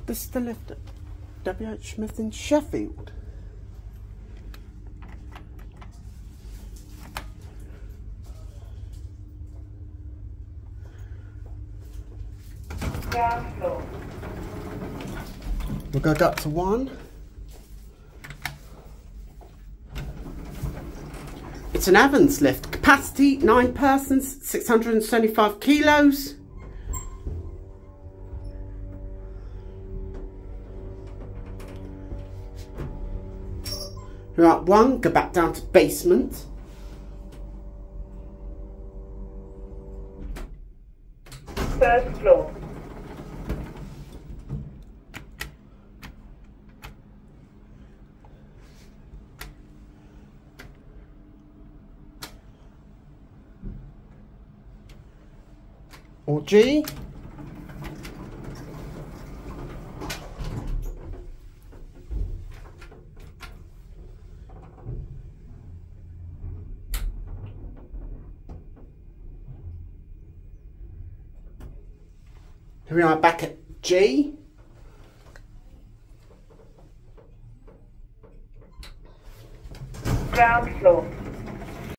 This is the lift at WHSmith in Sheffield. Ground floor. We're going to go up to 1. It's an Evans lift. Capacity 9 persons, 675 kilos. We're at 1, go back down to basement. First floor. Or G. Here we are back at G. Ground floor.